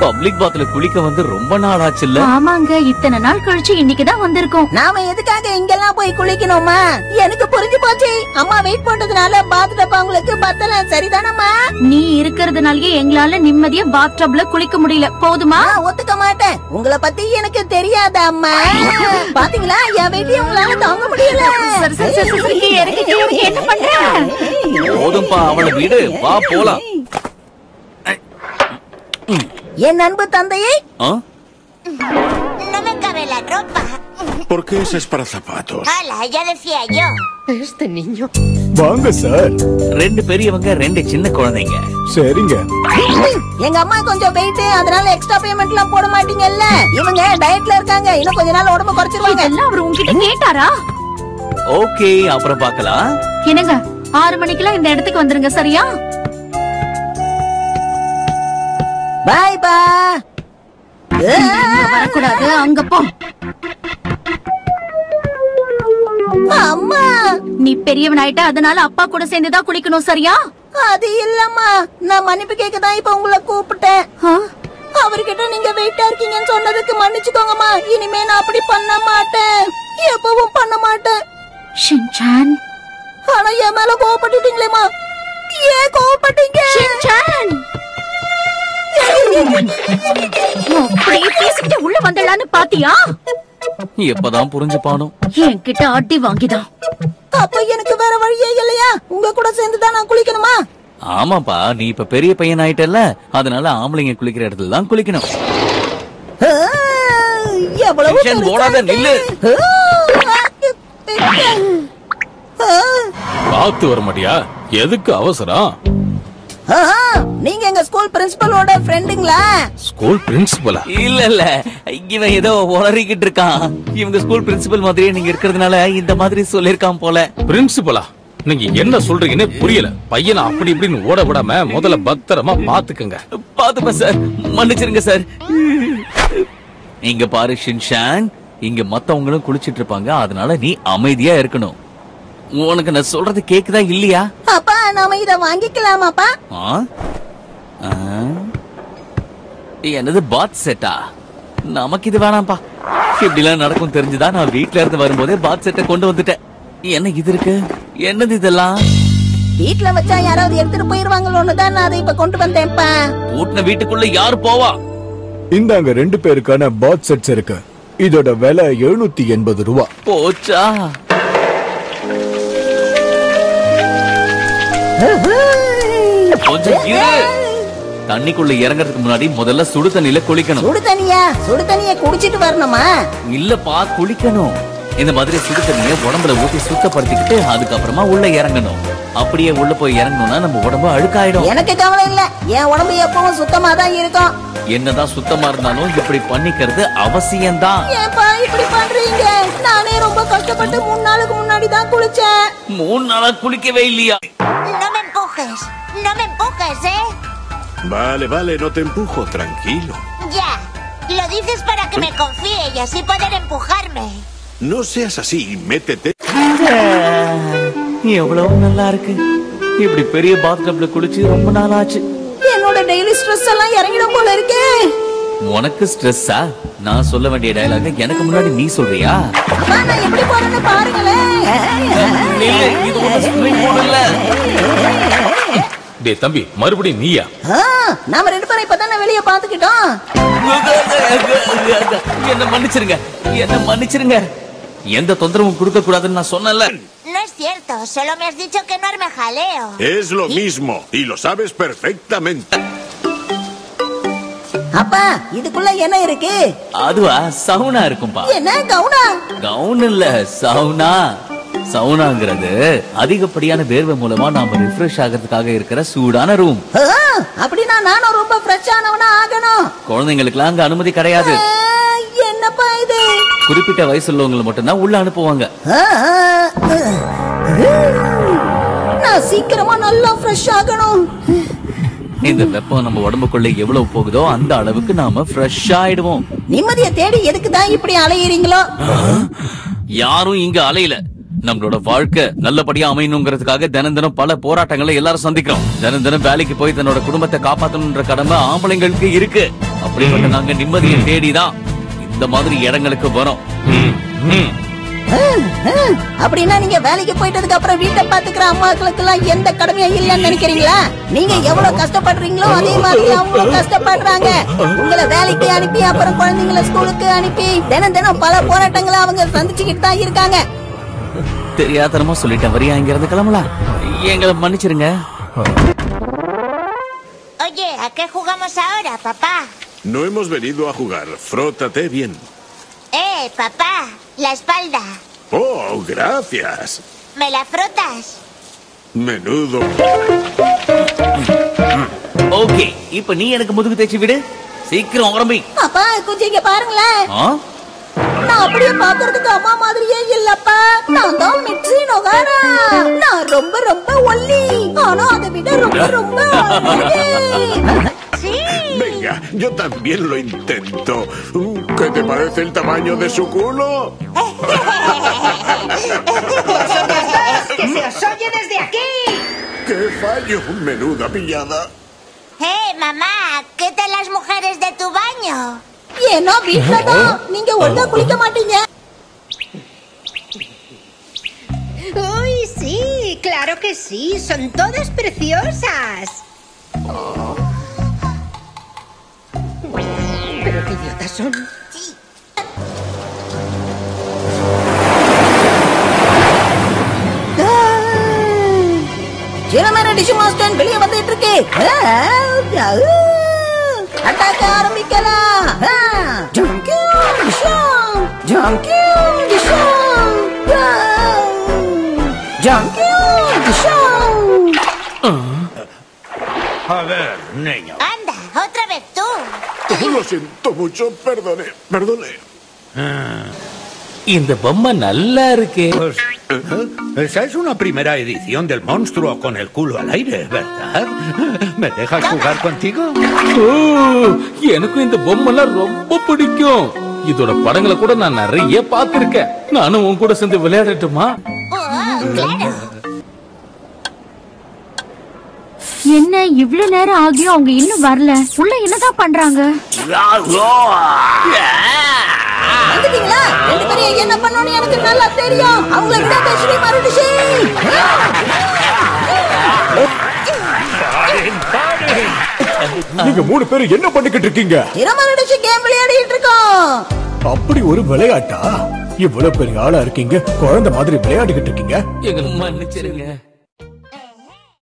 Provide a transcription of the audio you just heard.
Public பாத்ல குளிக்க வந்து ரொம்ப நாள் ஆச்சுல்ல? ஆமாங்க, இத்தனை நாள் கழிச்சு இன்னைக்குதான் வந்திருக்கோம். நாம எதுக்காக இங்கெல்லாம் போய் குளிக்கணுமா? எனக்கு புரிஞ்சு போச்சு. அம்மா வெயிட் பண்றதுனால பாத் டப் உங்களுக்கு பத்தல. சரிதானம்மா? நீ இருக்கிறதுனாலயே எங்களால நிம்மதியா பாத் டப்ல குளிக்க முடியல. போதுமா? ஒத்துக்க மாட்டேன். உங்களை பத்தி எனக்கு தெரியாத அம்மா. பாத்தீங்களா, என் வெயிட்டே உங்களால தாங்க முடியல. என்ன பண்ற? போதும்பா, அவளை விடு, வா போலாம். என் அன்பு தந்தையே. No me cabe la ropa. ¿Por qué ese es para zapatos? Hala, ya decía yo. Este niño. வாங்க சார். ரெண்டு பெரியவங்க, ரெண்டு சின்ன குழந்தைங்க. சரிங்க. எங்க அம்மா கொஞ்சம் வெயிட், அதனால எக்ஸ்ட்ரா பேமெண்ட் எல்லாம் போட மாட்டீங்கல்ல. இவங்க டயட்ல இருக்காங்க, இன்னும் கொஞ்ச நாள் உடம்பு குறைச்சிருவாங்க. எல்லாம் அவர் உங்ககிட்ட கேட்டாரா? ஓகே, அப்புறம் பார்க்கலாம். என்னங்க, 6 மணிக்கெல்லாம் இந்த இடத்துக்கு வந்துருங்க, சரியா? பாய் பா. வரக்கூடாது, அங்க போ. அம்மா, நீ பெரியவன் ஆயிட்ட, அதனால அப்பா கூட சேர்ந்துதான் குளிக்கணும், சரியா? அது இல்லம்மா, நான் மன்னிப்பு கேட்க தான் இப்ப உங்களை கூப்பிட்டேன். அவர்கிட்ட நீங்க வெயிட்டா இருக்கீங்கன்னு சொன்னதுக்கு மன்னிச்சுக்கோங்கம்மா. இனிமே நான் அப்படி பண்ண மாட்டேன், எப்பவும் பண்ண மாட்டேன். ஷின்சான், ஆனா என் மேல கோவப்பட்டுட்டீங்களேம்மா. ஏன் கோவப்பட்டீங்க? ஷின்சான், அப்படியே பேசிக்கிட்டு உள்ள வந்துடலான்னு பாத்தியா? எப்பதான் புரிஞ்சுப்பானோ? என்கிட்ட அடி வாங்கிதான். அப்ப எனக்கு வேற வழியே இல்லையா? உங்க கூட சேர்ந்துதான் நான் குளிக்கணுமா? ஆமாப்பா, நீ இப்ப பெரிய பையன் ஆயிட்டல்ல, அதனால ஆம்பளைங்க குளிக்கிற இடத்துல தான் குளிக்கணும். எவ்வளவு ஓடாத, நில்லு. பார்த்து வர மாட்டியா? எதுக்கு அவசரம்? நீங்க எங்க ஸ்கூல் பிரின்சிபலோட ஃப்ரெண்டுங்களா? ஸ்கூல் பிரின்சிபலா? இல்ல, இவன் ஏதோ உளறிக்கிட்டு இருக்கான். இவங்க ஸ்கூல் பிரின்சிபல் மாதிரியே நீங்க இருக்கிறதுனால இந்த மாதிரி சொல்லிருக்கான் போல. பிரின்சிபலா? நீங்க என்ன சொல்றீங்கன்னு புரியல. பையனை அப்படி இப்படின்னு ஓட விடாம முதல்ல பத்திரமா பாத்துக்கங்க. பாத்துப்பா சார், மன்னிச்சிருங்க சார். இங்க பாரு ஷின்சான், இங்க மத்தவங்களும் குளிச்சிட்டு இருப்பாங்க, அதனால நீ அமைதியா இருக்கணும். உனக்கு நான் சொல்றது கேக்குதா இல்லையா? அப்பா, நாம இத வாங்கிக்கலாமாப்பா? என்னது, பாத் செட்டா? நமக்கு இது வேணாம்ப்பா. இப்படி எல்லாம் நடக்கும் தெரிஞ்சுதான் நான் வீட்ல இருந்து வரும்போதே பாத் செட்டை கொண்டு வந்துட்டேன். என்ன இது இருக்கு? என்னது இதெல்லாம்? வீட்ல வச்சா யாராவது எடுத்துட்டு போயிருவாங்களோன்னு தான் நான் அதை இப்ப கொண்டு வந்தேன்ப்பா. பூட்டின வீட்டுக்குள்ள யாரு போவா? இந்தாங்க 2 பேருக்கான பாத் செட்ஸ் இருக்கு. இதோட விலை 780 ரூபா. போச்சா? கொஞ்சம் இரு. தண்ணிக்குள்ள இறங்கறதுக்கு முன்னாடி முதல்ல சுடு தண்ணியில குளிக்கணும். சுடு தண்ணிய குடிச்சிட்டு வரணுமா? இல்லப்பா, குளிக்கணும். இந்த மாதிரி சுடு தண்ணிய உடம்புல ஊத்தி சுத்தப்படுத்திக்கிட்டு அதுக்கப்புறமா உள்ள இறங்கணும். அப்படியே உள்ள போய் இறங்கணும்னா நம்ம உடம்பு அழுக்காயிடும். எனக்கு கவலை இல்ல, என் உடம்பு எப்பவும் சுத்தமா தான் இருக்கும். என்னதான் சுத்தமா இருந்தாலும் இப்படி பண்ணிக்கிறது அவசியம்தான். ஏன்பா இப்படி பண்றீங்க? நானே ரொம்ப கஷ்டப்பட்டு 3 நாளுக்கு முன்னாடி தான் குளிச்சேன். 3 நாளா குளிக்கவே இல்லையா? No me empujes, no me empujes, ¿eh? Vale, no te empujo, tranquilo. Ya, lo dices para que me confíe y así poder empujarme. No seas así, métete. எவ்வளவு நல்லா இருக்கு. இப்படி பெரிய பாத் டப்ல குளிச்சு ரொம்ப நாள் ஆச்சு. என்னோட டெய்லி ஸ்ட்ரெஸ் எல்லாம் இறங்கிடும் போல இருக்கே. உனக்கு ஸ்ட்ரெஸ்ஸா? நான் சொல்ல வேண்டிய டயலாக எனக்கு முன்னாடி நீ சொல்றியா? அம்மா, நான் எப்படி போறேன்னு பாருங்களேன். இல்ல, இது ஒண்ணு ஸ்ட்ரிங் போடல. டேய் தம்பி, மறுபடியும் நீயா? நாம 2 பேரும் இப்பதானே வெளிய பாத்துக்கிட்டோம். என்ன மன்னிச்சிருங்க, என்ன மன்னிச்சிருங்க. எந்த தொந்தரவும் கொடுக்க கூடாதுன்னு நான் சொன்னேன்ல. No es cierto, solo me has dicho que no arme jaleo. Es lo mismo, y lo sabes perfectamente. அப்பா, இதுக்குள்ள என்ன இருக்கு? அதுவா, சவுனா இருக்கும்பா. என்ன கவுனா? கவுன் இல்ல, சவுனா. சவுனாங்கிறது அதிகப்படியான வேர்வை மூலமா நாம ரிஃப்ரெஷ் ஆகிறதுக்காக இருக்கிற சூடான ரூம். அப்படின்னா நானும் ரொம்ப ஃப்ரெஷ் ஆனவனா ஆகணும். குழந்தைங்களுக்குலாம் அங்க அனுமதி கிடையாது. என்னப்பா இது? குறிப்பிட்ட வயசுள்ளவங்களை மட்டும்தான் உள்ள அனுப்புவாங்க. நான் சீக்கிரமா நல்லா ஃப்ரெஷ் ஆகணும். இந்த வெப்பம் நம்ம உடம்புக்குள்ள எவ்வளவு போகுதோ அந்த அளவுக்கு நாம ஃப்ரெஷ் ஆயிடுவோம். நிம்மதியை தேடி எதுக்கு தான் இப்படி அலையறீங்களோ? யாரும் இங்க அலையல. நம்மளோட வாழ்க்கை நல்லபடியா அமையணுங்கிறதுக்காக தினம் தினம் பல போராட்டங்களை எல்லாரும் சந்திக்கிறோம். தினம் தினம் வேலைக்கு போய் தன்னோட குடும்பத்தை காப்பாத்தணும்ன்ற கடமை ஆம்பளைங்களுக்கு இருக்கு. அப்படிப்பட்ட நாங்க நிம்மதியை தேடிதான் இந்த மாதிரி இடங்களுக்கு வரோம். அப்படின்னா நீங்க வேலைக்கு போயிட்டதுக்கு அப்புறம் வீட்டை பாத்துக்கிற அம்மாக்களுக்கு எல்லாம் எந்த கடமையும் இல்லன்னு நினைக்கிறீங்களா? நீங்க எவ்வளவு கஷ்டப்படுறீங்களோ அதே மாதிரி அவங்க கஷ்டப்படுறாங்க. உங்களை வேலைக்கு அனுப்பி அப்புறம் குழந்தைங்களை ஸ்கூலுக்கு அனுப்பி தினம் தினம் பல போராட்டங்களை அவங்க சந்திச்சுக்கிட்டு தான் இருக்காங்க. தெரியாதனமா சொல்லிட்டேன். வரியா இங்க இருந்து கிளம்பலாம். எங்களை மன்னிச்சிருங்க. Oye, ¿a qué jugamos ahora, papá? No hemos venido a jugar. Frótate bien. Papá, la espalda. Oh, gracias. ¿Me la frotas? Menudo. Okay, இப்ப நீ எனக்கு முதுகு தேய்ச்சி விடு. சீக்கிரம் ஆரம்பி. அப்பா கொஞ்சம் இங்க பாருங்களேன். நான் அப்படியே பாக்குறதுக்கு அம்மா மாதிரியே இல்லப்பா. நான் தான் மிட்சி நோகாரா. நான் ரொம்ப ரொம்ப ஒல்லி. ஆனா அதை விட ரொம்ப ரொம்ப Venga, yo también lo intento. ¿Qué te parece el tamaño de su culo? ¡Que se os oye desde aquí! ¡Qué fallo! Menuda pillada. Mamá, ¿qué tal las mujeres de tu baño? ஏன்னா வீட்டுலதான் நீங்க ஒழுங்கா குளிக்க மாட்டீங்க. ¡Uy, sí! ¡Claro que sí! ¡Son todas preciosas! ¿Pero qué idiotas son? சிரமர dish master வெளியே வந்துட்டு இருக்கு. அட்டாக்க ஆரம்பிக்கலாம். A ver, niño. Anda, otra vez tú. Lo siento mucho, perdone. இந்த பொம்மை நல்லா இருக்கே. Esa es una primera edición del monstruo con el culo al aire, ¿verdad? ¿Me dejas jugar contigo? எனக்கும் இந்த பொம்மைலாம் ரொம்ப பிடிக்கும். இதோட படங்களை கூட நான் நிறைய பார்த்திருக்கேன். நானும் உன் கூட சேர்ந்து விளையாடட்டுமா? என்ன இவ்ளோ நேரம் ஆகியும் அவங்க இன்னும் வரல? உள்ள என்னதான் பண்றாங்க? வந்துட்டீங்களா? ரெண்டு பேரும் என்ன பண்ணணும்னு எனக்கு நல்லா தெரியும். அவங்கள விடாத ஸ்ரீ மருடிஷி. நீங்க மூணு பேரும் என்ன பண்ணிக்கிட்டு இருக்கீங்க? சிரமருடிஷி கேம் விளையாடிட்டு இருக்கோம். அப்படி ஒரு விளையாட்டா? இவ்வளவு பெரிய ஆளா இருக்கீங்க, குழந்தை மாதிரி விளையாடிக்கிட்டு இருக்கீங்க. எங்களை மன்னிச்சிருங்க.